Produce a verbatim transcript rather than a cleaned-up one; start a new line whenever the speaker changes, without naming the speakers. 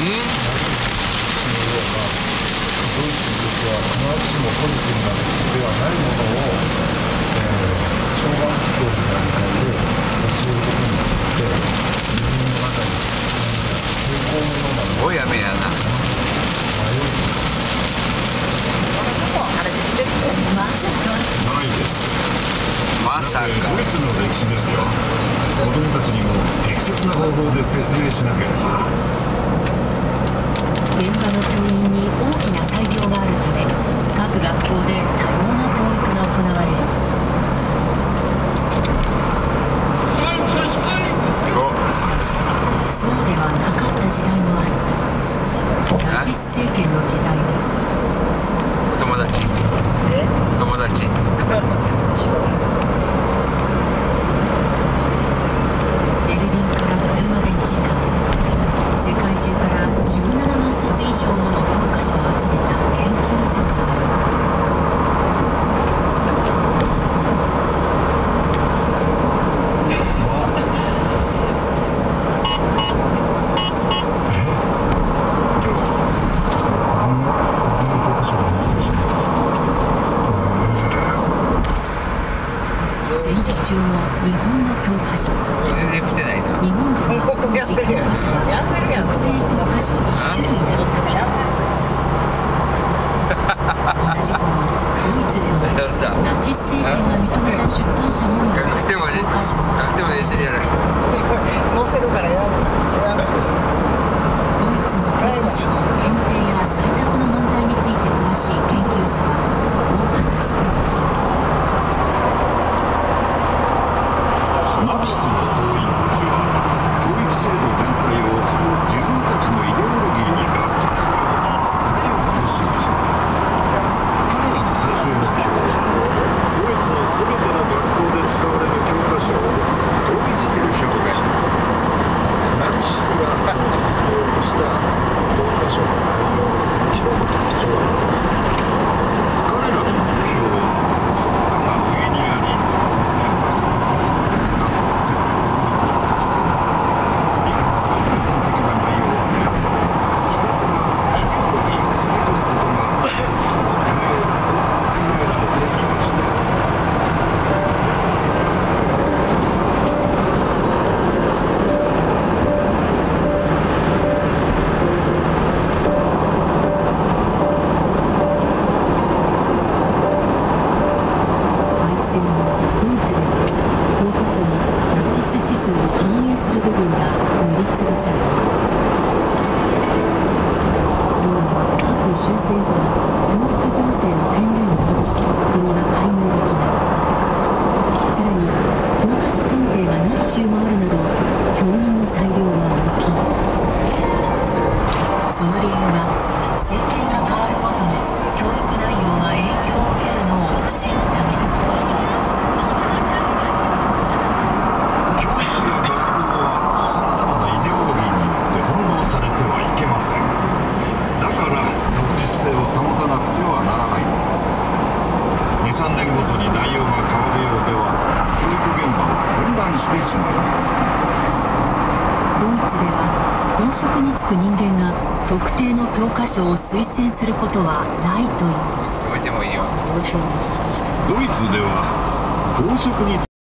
ドイツは必ずしもポジティブなことではないものを、えー、小学校の段階で教えることによって自分の中に抵抗のようなもの
おやめやな。
迷い
ないです。
まさか。
ドイツの歴史ですよ。子供たちにも適切な方法で説明しなければ。
現場の教員に大きな裁量があるため、各学校で多様な教育が行われる。そうではなかった時代もあった。ナチス政権の時代で。
友達。友達。
ベルリンから車でにじかん。世界中からじゅうななまんさつ以上もの教科書を集めた研究所がある。戦時中の日本の教科書。
全然降ってないな。
日本では当時教科書は特定教科書いち種類だった。同じ頃ドイツでもナチス政権が認めた出版社のみの
隠してまで
教科書が
隠してまでしてるやろ。
載せるからやるやる。
ドイツの教科書の検定や採択の問題について詳しい研究者はこう話す。
ナチスの教員たちは教育制度全体を自分たちのイデオロギーに合致するように変えようとしました。彼らの最終目標はドイツの全ての学校で使われる教科書を統一する表現。
ナチスが実用とした教科書の内容の一番の特徴は
彼らの目標は国家が上にありその理由は政権が変わるごとに教育内容が影響を受けるのを防ぐためだ。教育や学校はさまざまなイデオロギーによって翻弄されてはいけません。だから独立性を保たなくてはならないのです。にさんねんごとに内容が変わるようでは教育現場は混乱してしまいます。
ドイツでは公職に就く人間が特定の教科書を推薦することはないという。
置いてもいいよ。
ドイツでは公職に